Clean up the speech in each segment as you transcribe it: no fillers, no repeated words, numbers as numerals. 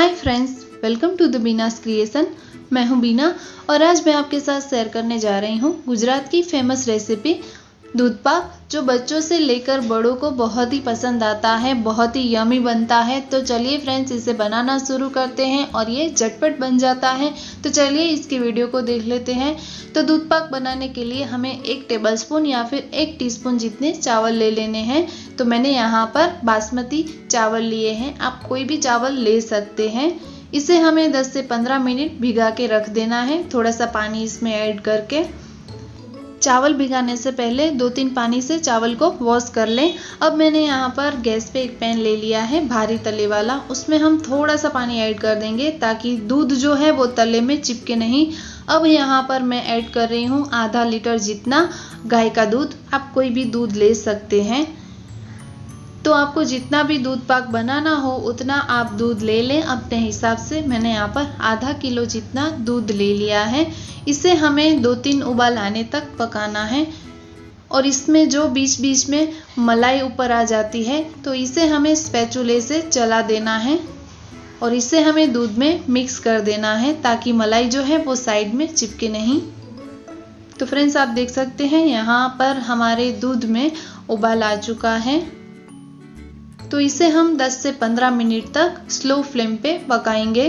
Hi friends, welcome to the Beena's creation. मैं हूं बीना और आज मैं आपके साथ शेयर करने जा रही हूं गुजरात की फेमस रेसिपी दूध पाक, जो बच्चों से लेकर बड़ों को बहुत ही पसंद आता है, बहुत ही यमी बनता है। तो चलिए फ्रेंड्स, इसे बनाना शुरू करते हैं और ये झटपट बन जाता है। तो चलिए इसकी वीडियो को देख लेते हैं। तो दूध पाक बनाने के लिए हमें 1 टेबलस्पून या फिर 1 टीस्पून जितने चावल ले लेने हैं। तो मैंने यहाँ पर बासमती चावल लिए हैं, आप कोई भी चावल ले सकते हैं। इसे हमें 10 से 15 मिनट भिगा के रख देना है, थोड़ा सा पानी इसमें ऐड करके। चावल भिगाने से पहले 2-3 पानी से चावल को वॉश कर लें। अब मैंने यहाँ पर गैस पे एक पैन ले लिया है भारी तले वाला, उसमें हम थोड़ा सा पानी ऐड कर देंगे ताकि दूध जो है वो तले में चिपके नहीं। अब यहाँ पर मैं ऐड कर रही हूँ आधा लीटर जितना गाय का दूध, आप कोई भी दूध ले सकते हैं। तो आपको जितना भी दूध पाक बनाना हो उतना आप दूध ले लें अपने हिसाब से। मैंने यहाँ पर आधा किलो जितना दूध ले लिया है। इसे हमें 2-3 उबाल आने तक पकाना है और इसमें जो बीच बीच में मलाई ऊपर आ जाती है तो इसे हमें स्पैचुले से चला देना है और इसे हमें दूध में मिक्स कर देना है ताकि मलाई जो है वो साइड में चिपके नहीं। तो फ्रेंड्स, आप देख सकते हैं यहाँ पर हमारे दूध में उबाल आ चुका है। तो इसे हम 10 से 15 मिनट तक स्लो फ्लेम पे पकाएंगे।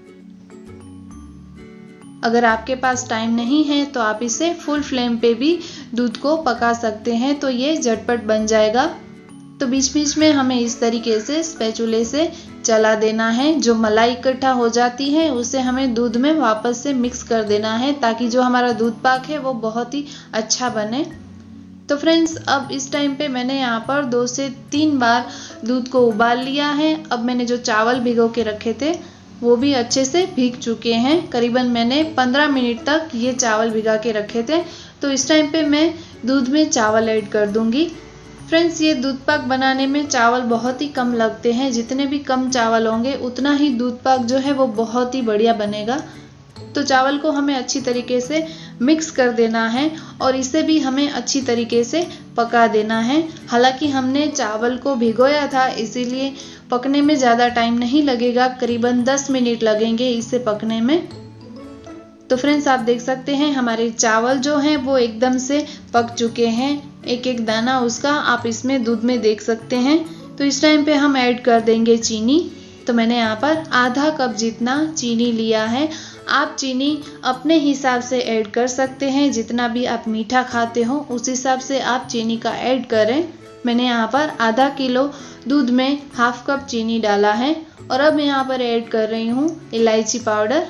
अगर आपके पास टाइम नहीं है तो आप इसे फुल फ्लेम पे भी दूध को पका सकते हैं, तो ये झटपट बन जाएगा। तो बीच बीच में हमें इस तरीके से स्पैचुले से चला देना है। जो मलाई इकट्ठा हो जाती है उसे हमें दूध में वापस से मिक्स कर देना है ताकि जो हमारा दूध पाक है वो बहुत ही अच्छा बने। तो फ्रेंड्स, अब इस टाइम पे मैंने यहाँ पर 2 से 3 बार दूध को उबाल लिया है। अब मैंने जो चावल भिगो के रखे थे वो भी अच्छे से भीग चुके हैं। करीबन मैंने 15 मिनट तक ये चावल भिगा के रखे थे। तो इस टाइम पे मैं दूध में चावल ऐड कर दूंगी। फ्रेंड्स, ये दूध पाक बनाने में चावल बहुत ही कम लगते हैं, जितने भी कम चावल होंगे उतना ही दूध पाक जो है वो बहुत ही बढ़िया बनेगा। तो चावल को हमें अच्छी तरीके से मिक्स कर देना है और इसे भी हमें अच्छी तरीके से पका देना है। हालांकि हमने चावल को भिगोया था इसीलिए पकने में ज़्यादा टाइम नहीं लगेगा, करीबन 10 मिनट लगेंगे इसे पकने में। तो फ्रेंड्स, आप देख सकते हैं हमारे चावल जो हैं वो एकदम से पक चुके हैं, एक एक दाना उसका आप इसमें दूध में देख सकते हैं। तो इस टाइम पे हम ऐड कर देंगे चीनी। तो मैंने यहाँ पर आधा कप जितना चीनी लिया है। आप चीनी अपने हिसाब से ऐड कर सकते हैं, जितना भी आप मीठा खाते हो उस हिसाब से आप चीनी का ऐड करें। मैंने यहाँ पर आधा किलो दूध में हाफ कप चीनी डाला है और अब मैं यहाँ पर ऐड कर रही हूँ इलायची पाउडर।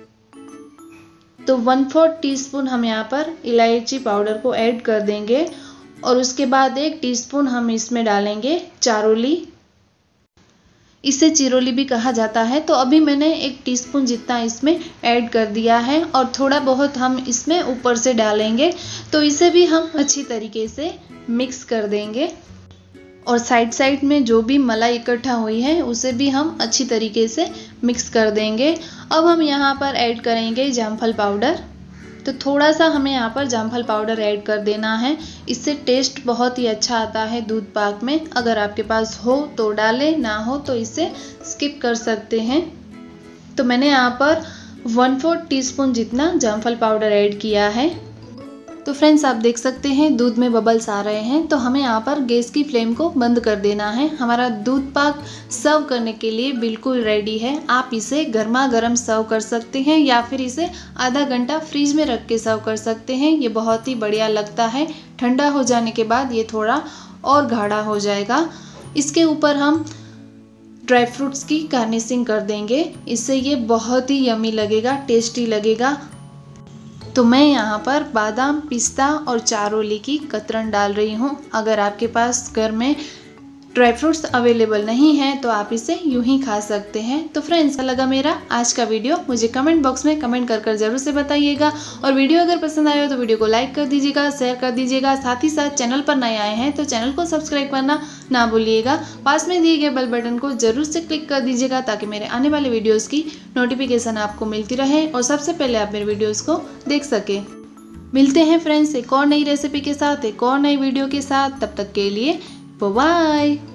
तो 1/4 टीस्पून हम यहाँ पर इलायची पाउडर को ऐड कर देंगे और उसके बाद 1 टीस्पून हम इसमें डालेंगे चारोली। इसे चिरोली भी कहा जाता है। तो अभी मैंने 1 टीस्पून जितना इसमें ऐड कर दिया है और थोड़ा बहुत हम इसमें ऊपर से डालेंगे। तो इसे भी हम अच्छी तरीके से मिक्स कर देंगे और साइड में जो भी मलाई इकट्ठा हुई है उसे भी हम अच्छी तरीके से मिक्स कर देंगे। अब हम यहाँ पर ऐड करेंगे जामफल पाउडर। तो थोड़ा सा हमें यहाँ पर जामफल पाउडर ऐड कर देना है, इससे टेस्ट बहुत ही अच्छा आता है दूध पाक में। अगर आपके पास हो तो डालें, ना हो तो इसे स्किप कर सकते हैं। तो मैंने यहाँ पर 1/4 टीस्पून जितना जामफल पाउडर ऐड किया है। तो फ्रेंड्स, आप देख सकते हैं दूध में बबल्स आ रहे हैं, तो हमें यहाँ पर गैस की फ्लेम को बंद कर देना है। हमारा दूध पाक सर्व करने के लिए बिल्कुल रेडी है। आप इसे गर्मा गर्म सर्व कर सकते हैं या फिर इसे आधा घंटा फ्रीज में रख के सर्व कर सकते हैं। ये बहुत ही बढ़िया लगता है। ठंडा हो जाने के बाद ये थोड़ा और गाढ़ा हो जाएगा। इसके ऊपर हम ड्राई फ्रूट्स की गार्निशिंग कर देंगे, इससे ये बहुत ही यमी लगेगा, टेस्टी लगेगा। तो मैं यहाँ पर बादाम, पिस्ता और चारोली की कतरन डाल रही हूँ। अगर आपके पास घर में ड्राई फ्रूट्स अवेलेबल नहीं है तो आप इसे यूं ही खा सकते हैं। तो फ्रेंड्स, अच्छा लगा मेरा आज का वीडियो, मुझे कमेंट बॉक्स में कमेंट कर जरूर से बताइएगा। और वीडियो अगर पसंद आया हो तो वीडियो को लाइक कर दीजिएगा, शेयर कर दीजिएगा। साथ ही साथ चैनल पर नए आए हैं तो चैनल को सब्सक्राइब करना ना भूलिएगा। पास में दिए गए बेल बटन को जरूर से क्लिक कर दीजिएगा ताकि मेरे आने वाले वीडियोज़ की नोटिफिकेशन आपको मिलती रहे और सबसे पहले आप मेरे वीडियोज़ को देख सकें। मिलते हैं फ्रेंड्स एक और नई रेसिपी के साथ, एक और नई वीडियो के साथ। तब तक के लिए बाय।